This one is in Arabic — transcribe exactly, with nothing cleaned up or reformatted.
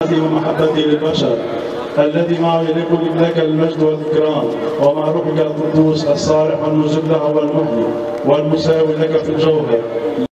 رحمته ومحبته للبشر، الذي معه يليق لك المجد والإكرام، ومع روحك القدوس الصالح والمجيب له والمحيي والمساوي لك في الجوهر.